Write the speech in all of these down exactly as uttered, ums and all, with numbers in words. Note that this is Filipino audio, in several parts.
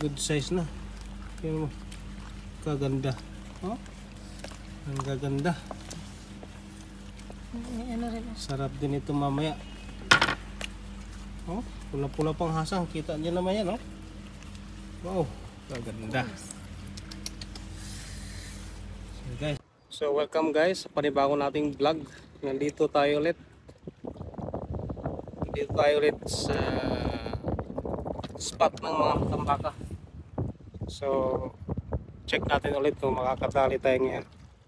Good size na. Tingnan mo. Kaganda. Oh? Ang gaganda. Ano rin. Sarap din ito mamaya. Oh, pula-pula pang hasang. Kita niyo naman yan, oh. Wow, kaganda. So guys, so welcome guys sa panibago nating vlog. Nandito tayo ulit. Nandito tayo ulit sa spot ng mga tambaka. So check natin ulit kung makakatali tayo ngayon.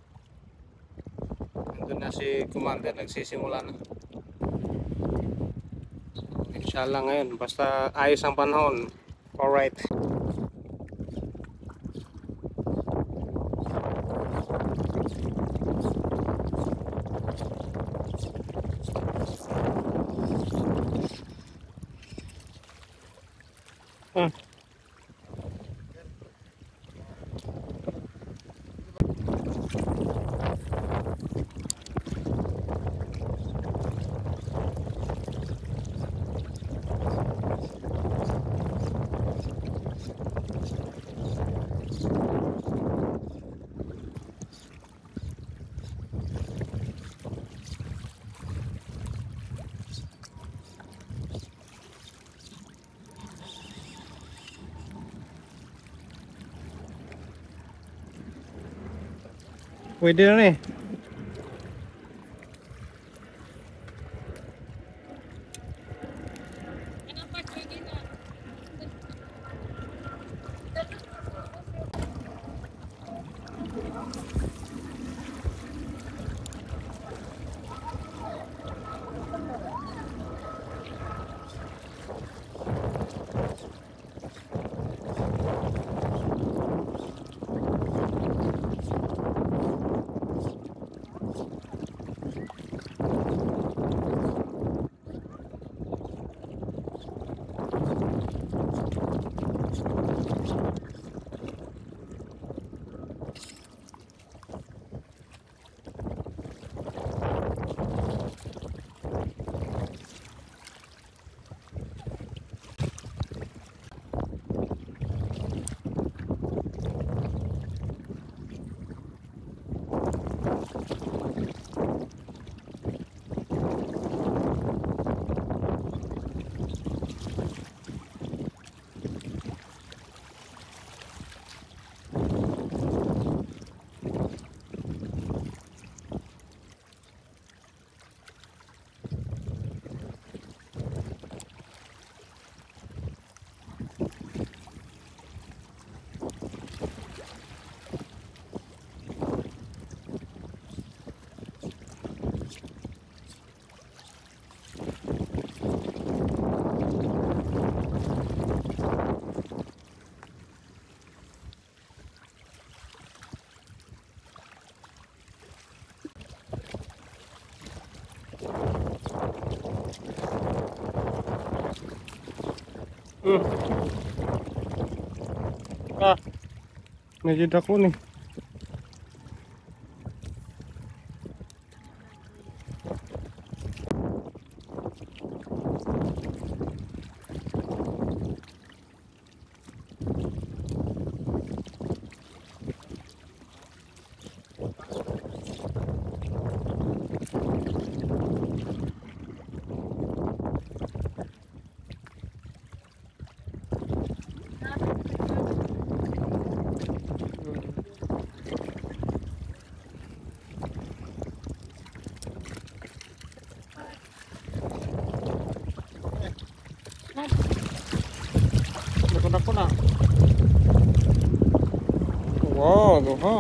Nandun na si Commander, nagsisimula na. So inshallah ngayon, basta ayos ang panahon. Alright. Hmm. Pwede na eh. Hmm. Ah, medyo dako nih. Dako-dako na. Wow, duha.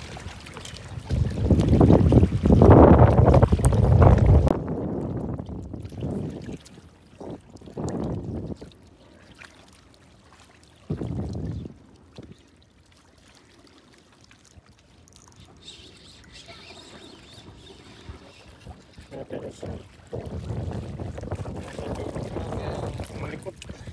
Malikot.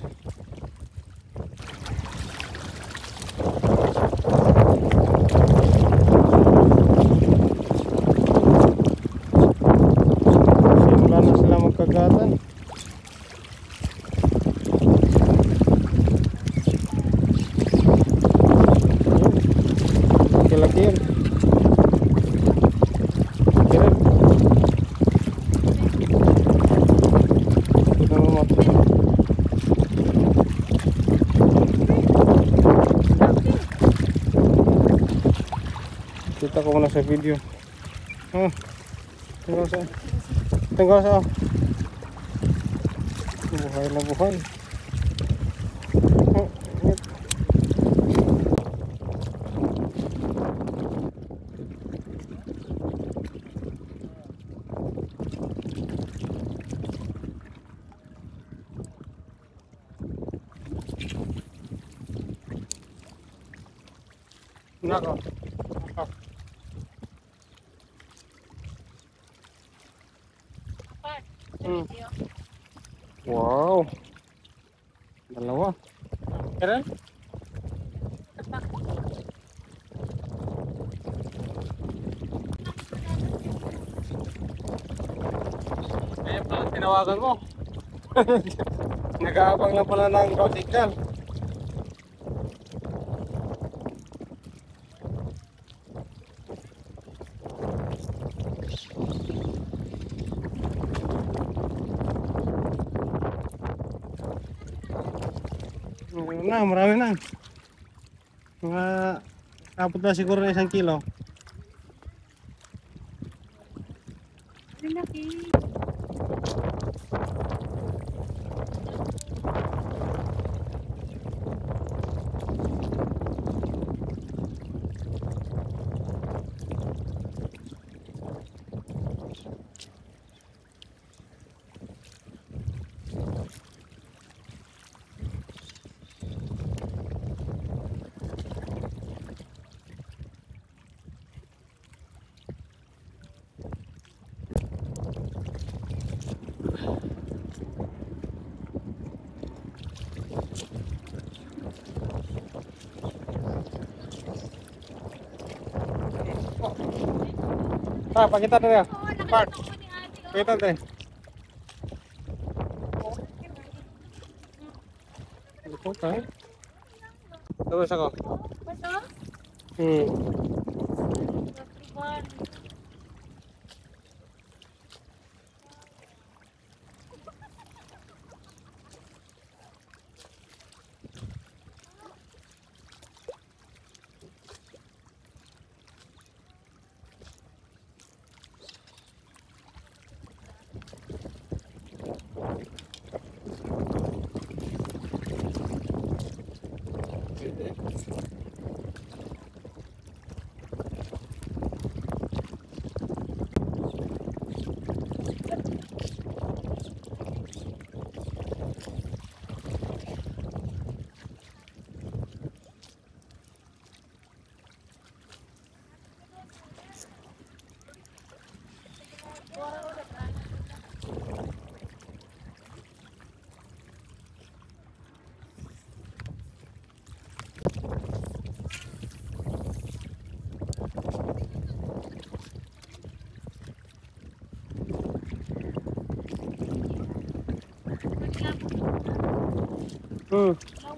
Simula na sila magkagatan. Pakita ko muna sa video. Oh, tinggal sa. Tinggal sa. Buhay na buhay. Oh, ingat. Nako. Oh. Hmm. Wow. Dalawa. Keren? Kaya pala tinawagan mo. Nag-aabang lang pala ng ground signal. Meron na, marami na. Mga abot na siguro na isang kilo. Laki. Pa, pakita na. Park. Pakita na. Ito ka. Terus ako. Basta? Hmm. Hmm.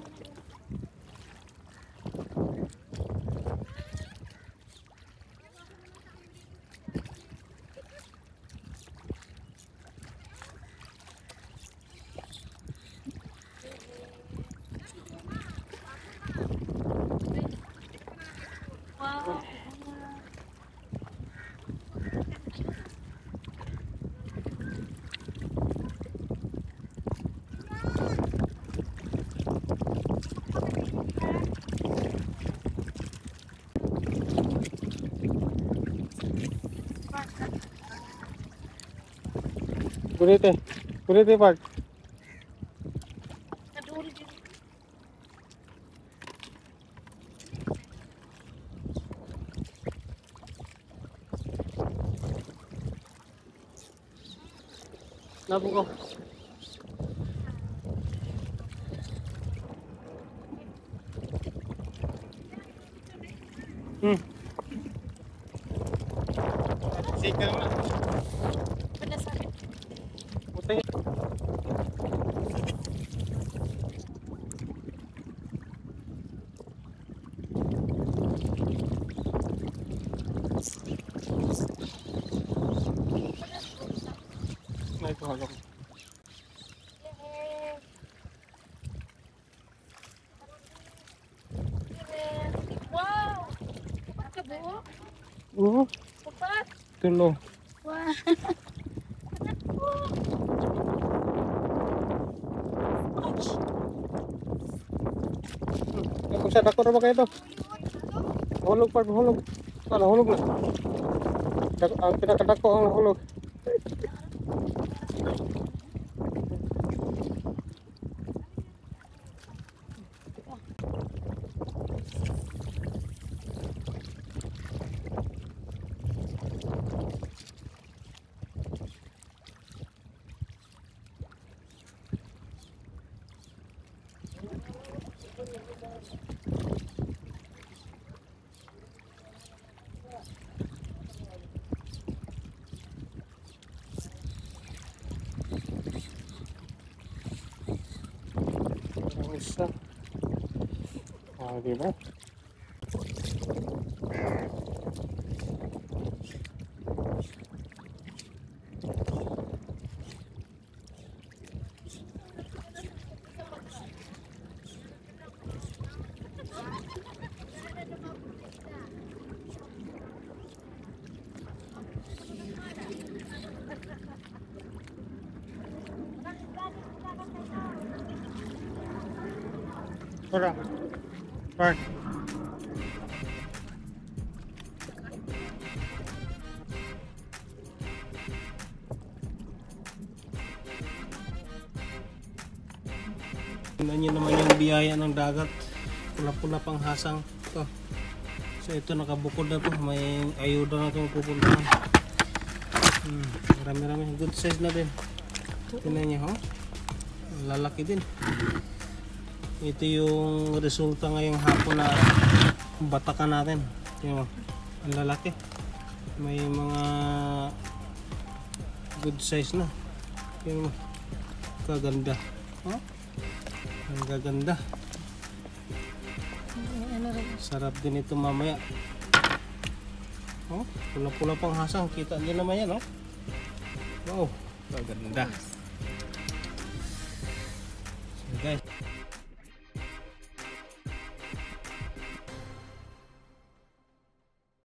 Wow. Kurite. Kurite Park. Kaduri dito. Nabuk ko. Hmm. Sigal na. Pinasakit. Putay. Na ito hagam. Wow! Kabuo? Oo, Papa. tulo. Wah. Ouch. Kung sa dako na ba kayo to? Hulog pa, hulog. Ano, hulog na. Dako, ang pinakadako ang hulog. Ang isa. Ah, di ba? Tara. Park. Tingnan nyo naman yung biyaya ng dagat. Pula-pula pang hasang. Ito. So ito nakabukod na to. May ayuda na itong pupuntahan. Hmm, marami-rami. Good size na din. Tingnan nyo, ho? Lalaki din. Ito yung resulta ngayong hapon na batakan natin. Tingnan mo. Ang lalaki. May mga good size na. Tingnan mo. Kaganda. Huh? Ang gaganda. Sarap din ito mamaya. Oh, pula-pula pang hasang. Kita nyo naman yan, oh. Wow, kaganda. So guys.